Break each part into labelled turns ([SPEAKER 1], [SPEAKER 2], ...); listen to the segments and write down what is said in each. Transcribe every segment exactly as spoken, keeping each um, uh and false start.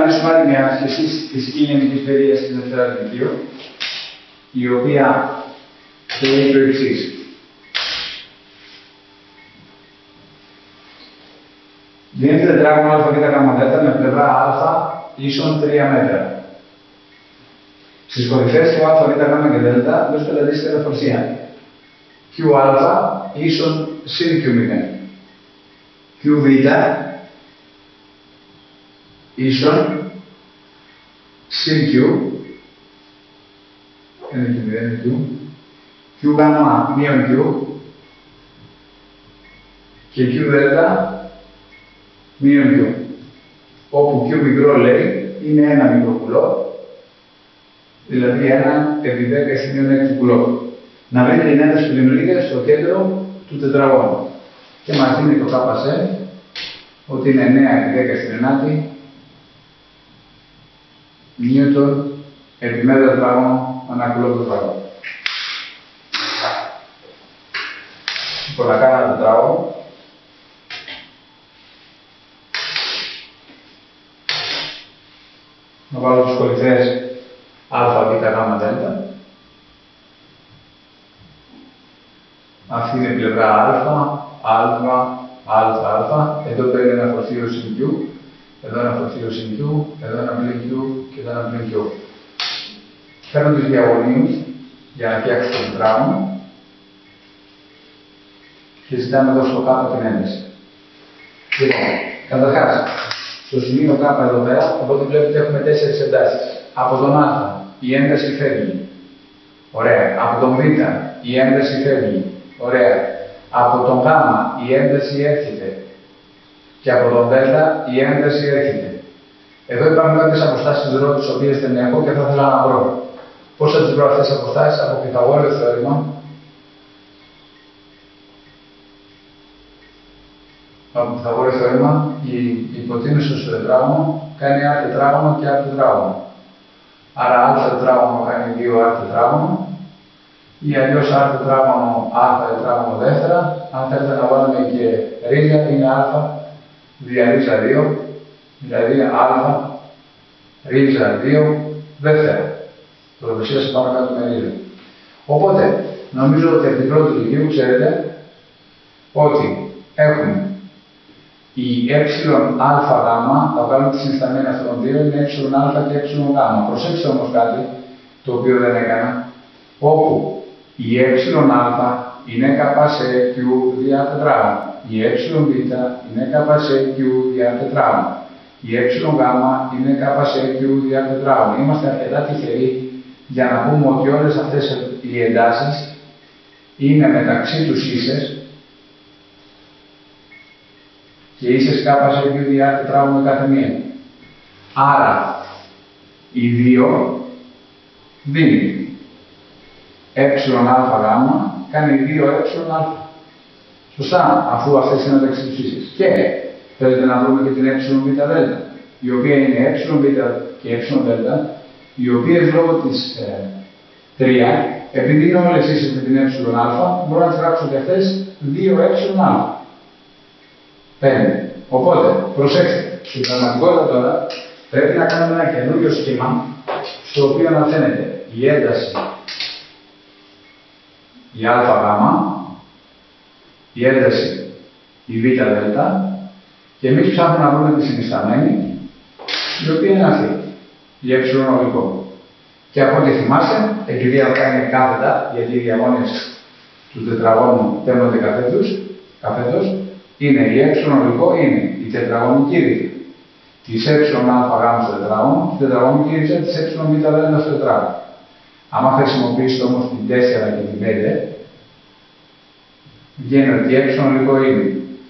[SPEAKER 1] αναλύσουμε άλλη μια άσχεση φυσική γενικής παιδείας στην Δευτέρα Λυκείου, η οποία λέει το εξής. Δίνεται τετράγωνο ΑΒΓΔ με πλευρά α ίσον τρία μέτρα. Στις κορυφές του ΑΒΓ και Δ βρίσκονται αντίστοιχα φορσία. QA ίσον συν Q μηδέν. QΒ ίσον συν Q, είναι Q μηδέν, είναι Q, Q γάμμα μείον Q και Q δέλτα μείον Q, όπου Q μικρό λέει είναι ένα μικροκουλό, δηλαδή ένα επί δέκα στην μείον έξι κουλό. Να βρείτε την ένταση που δημιουργείται στο κέντρο του τετραγώνου και μας δίνει το ΚΣ ότι είναι εννέα επί δέκα στην ενάτη νιούτον επί μέτρο τετράγωνο ανά κουλό τετράγωνο. Λοιπόν, να κάνω ένα τετράγωνο. Να βάλω τους κορυφές α, β, γ, δ. Αυτή είναι η πλευρά α, α, α, α. Εδώ παίρνει ένα φορτίο συν Q, εδώ ένα φορτίο συν Q, εδώ ένα πλήν Q και εδώ ένα πλήν Q. Παίρνω τους διαγωνίους για να φτιάξω το τετράγωνο και ζητάμε εδώ στο κάτω την ένταση. Λοιπόν, καταρχάς, στο σημείο K εδώ πέρα, οπότε βλέπετε έχουμε τέσσερις εντάσεις. Από τον α η ένταση φεύγει. Ωραία. Από τον β η ένταση φεύγει. Ωραία. Από τον γ η ένταση έρχεται. Και από τον δ η ένταση έρχεται. Εδώ υπάρχουν κάποιες αποστάσεις ρ τις οποίες δεν έχω και θα ήθελα να βρω. Πώς θα τις βρω αυτές τις αποστάσεις? Από Πυθαγόριο θεώρημα. Από Πυθαγόριο θεώρημα η υποτίμηση στο τετράγωνο κάνει α τετράγωνο και α τετράγωνο. Άρα α τετράγωνο κάνει δύο α τετράγωνο ή αλλιώς α τετράγωνο α τετράγωνο δεύτερα. Αν θέλετε να βάλουμε και ρίζα, είναι α δια ρίζα δύο, δηλαδή α ρίζα δύο δεύτερα. Προδοσία σε πάνω κάτω με ρίζα. Οπότε, νομίζω ότι από την πρώτη λυκείου ξέρετε ότι έχουμε η εαΓ, θα βγάλουμε τη συνισταμένη αυτών των δύο, είναι εα και εΓ. Προσέξτε όμως κάτι, το οποίο δεν έκανα, όπου η εαα είναι K σε Q δια τετράγωνο, η εβ είναι K σε Q δια τετράγωνο, η εΓ είναι K σε Q δια τετράγωνο. Είμαστε αρκετά τυχεροί για να πούμε ότι όλες αυτές οι εντάσεις είναι μεταξύ τους ίσες και ίσες K σε Q δια τετράγωνο κάθε μία. Άρα, οι δύο δίνει εαΓ κάνει δύο εα. Σωστά, αφού αυτές είναι μεταξύ τους ίσες. Και θέλετε να βρούμε και την εβδ, η οποία είναι εβ και εβδ, οι οποίες λόγω της ε, τρία, επειδή είναι όλες ίσες με την εα, μπορώ να τις γράψω και αυτές δύο εα. πέντε. Οπότε, προσέξτε, στην πραγματικότητα τώρα πρέπει να κάνουμε ένα καινούριο σχήμα στο οποίο να φαίνεται η ένταση η ΑΓ, η ένταση η ΒΔ και εμείς ψάχνουμε να βρούμε τη συνισταμένη, η οποία είναι αυτή, η ε ολικό. Και από ό,τι θυμάστε, επειδή αυτά είναι κάθετα, γιατί οι διαγώνες του τετραγώνου παίρνονται καθέτος, είναι η ε ολικό, είναι η τετραγωνική ρήξη της εαΓ στο τετράγωνο και η τετραγωνική ρήξη της εβδ στο τετράγωνο. Αν χρησιμοποιήσετε όμως την τέσσερα και την πέντε, βγαίνει ότι η ε ολικό είναι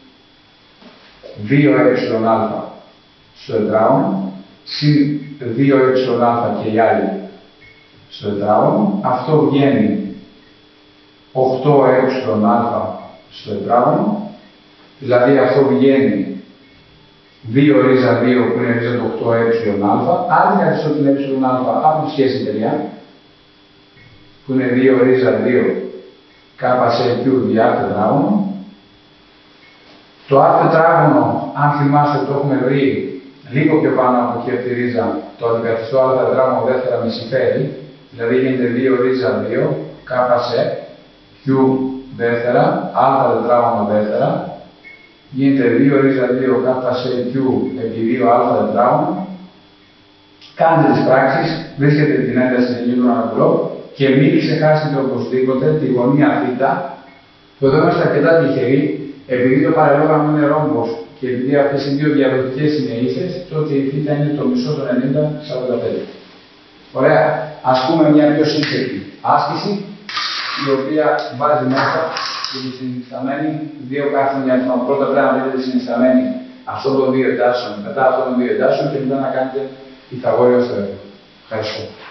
[SPEAKER 1] δύο εα στο τετράγωνο, συν δύο εα και οι άλλοι στο τετράγωνο. Αυτό βγαίνει οκτώ εα στο τετράγωνο, δηλαδή αυτό βγαίνει δύο ρίζα δύο που είναι ρίζα του οκτώ εα, αν καθιστώ την εα από τη σχέση τρία, που είναι δύο ρίζα δύο K σε Q δια τετράγωνο. Το α τετράγωνο, αν θυμάστε, το έχουμε βρει λίγο πιο πάνω από εκεί από τη ρίζα, το αντικαθιστώ α τετράγωνο δεύτερα με συμφέρει, δηλαδή γίνεται δύο ρίζα δύο, κάπα σε, Q δεύτερα, α τετράγωνο δεύτερα, γίνεται δύο ρίζα δύο, κάπα σε Q επί δύο α τετράγωνο, κάνετε τις πράξεις, βρίσκετε την ένταση σε γύρω αναπλό και μην ξεχάσετε οπωσδήποτε τη γωνία θ, που εδώ είμαστε αρκετά τυχεροί, επειδή το παρελόγραμμο είναι ρόμπος και επειδή αυτές οι δύο διαδοτικές είναι ίσες, τότε η θ είναι το μισό των ενενήντα σαράντα πέντε. Ωραία. Ας πούμε μια πιο σύνθετη άσκηση, η οποία βάζει μέσα τη συνισταμένη δύο κάθετων αριθμών. Πρώτα πρέπει να δείτε τη συνισταμένη αυτών των δύο εντάσεων, μετά αυτών των δύο εντάσεων και μετά να κάνετε Πυθαγόριο στο έργο. Ευχαριστώ.